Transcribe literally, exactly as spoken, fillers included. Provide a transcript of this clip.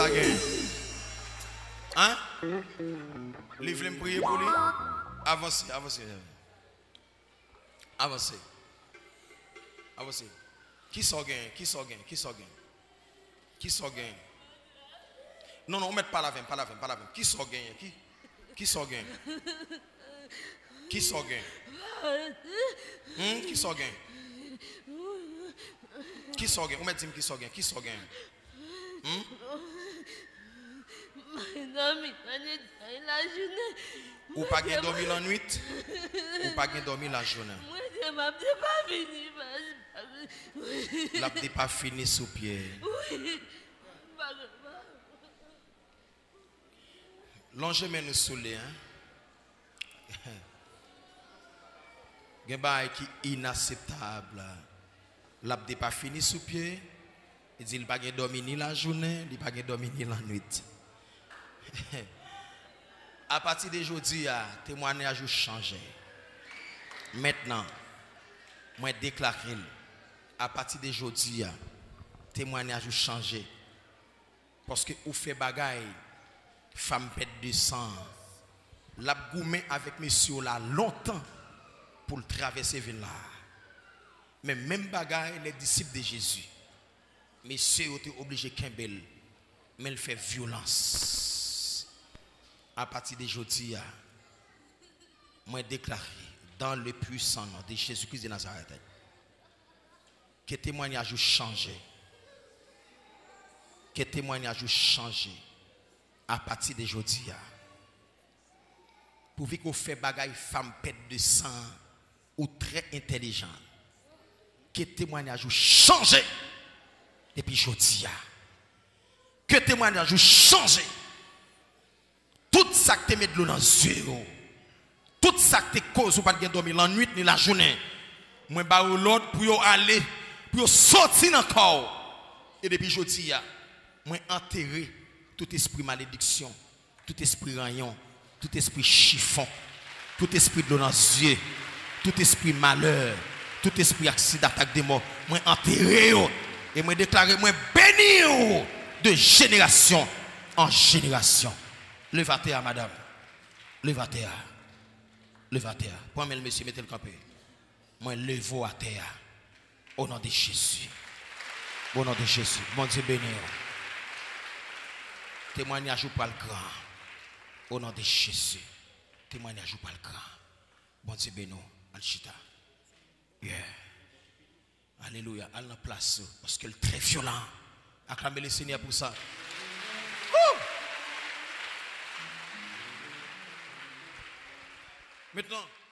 ça gagne? Hein? Les voulez me prier pour lui? Avancez, avancez. Avancez. Avancez. Qui s'en gagne? Qui s'en gagne? Qui s'en gagne? Qui s'en gagne? Non, non, on met pas la veine, pas la veine, pas la veine. Qui s'en gagne? Qui? Qui s'en gagne? Qui s'en gagne? Hmm? Qui s'en gagne? Qui s'en gagne? On met dit qui s'en gagne? Qui s'en gagne? Hmm? Ou pas bien dormi la nuit? Ou pas bien dormi la journée? La n'a pas fini sous pied. L'enjeu mais nous saouler, hein? Il y a des choses qui sont inacceptables. La n'a pas fini sous pied. Il dit qu'il n'a pas dormi ni la journée, il n'a pas dormi ni la nuit. À partir d'aujourd'hui, le témoignage a changé. Maintenant, moi déclare à partir d'aujourd'hui, le témoignage a changé. Parce que vous faites bagaille, femme pète de sang. La goumé avec monsieur là longtemps pour traverser ville là. Mais même bagaille, les disciples de Jésus. Monsieur était obligé Kimbel, mais il fait violence. À partir d'aujourd'hui, moi déclaré dans le puissant nom de Jésus-Christ de Nazareth que le témoignage a changé. Que le témoignage a changé à partir d'aujourd'hui. Pour qu'on fait bagaille femme pète de sang ou très intelligent. Que le témoignage a changé. Et puis aujourd'hui, que le témoignage a changé. Tout ça que tu mets de l'eau dans les yeux, tout ça que tu causes ou pas de dormir la nuit ni la journée, moi je vais l'autre pour aller, pour sortir dans le corps. Et depuis aujourd'hui, moi enterrer tout esprit malédiction, tout esprit rayon, tout esprit chiffon, tout esprit de l'eau dans les yeux, tout esprit malheur, tout esprit accident, attaque de mort, moi enterrer. Et moi déclarer, moi béni de génération en génération. Levez-toi, madame. Levez-toi. Levez-toi. Prends-moi le monsieur, mettez le campé. Moi, levez-vous à terre. Au nom de Jésus. Au nom de Jésus. Mon Dieu béni. Témoignage ou pas le grand. Au nom de Jésus. Témoignage ou pas le grand. Bon Dieu béni. Alchita. Yeah. Alléluia. À la place. Parce que le très violent. Acclamez le Seigneur pour ça. Ouh! Maintenant.